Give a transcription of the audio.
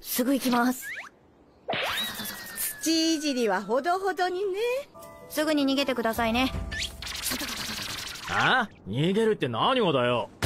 すぐ行きます。 土いじりはほどほどにね。 すぐに逃げてくださいね。 あ？逃げるって何がだよ。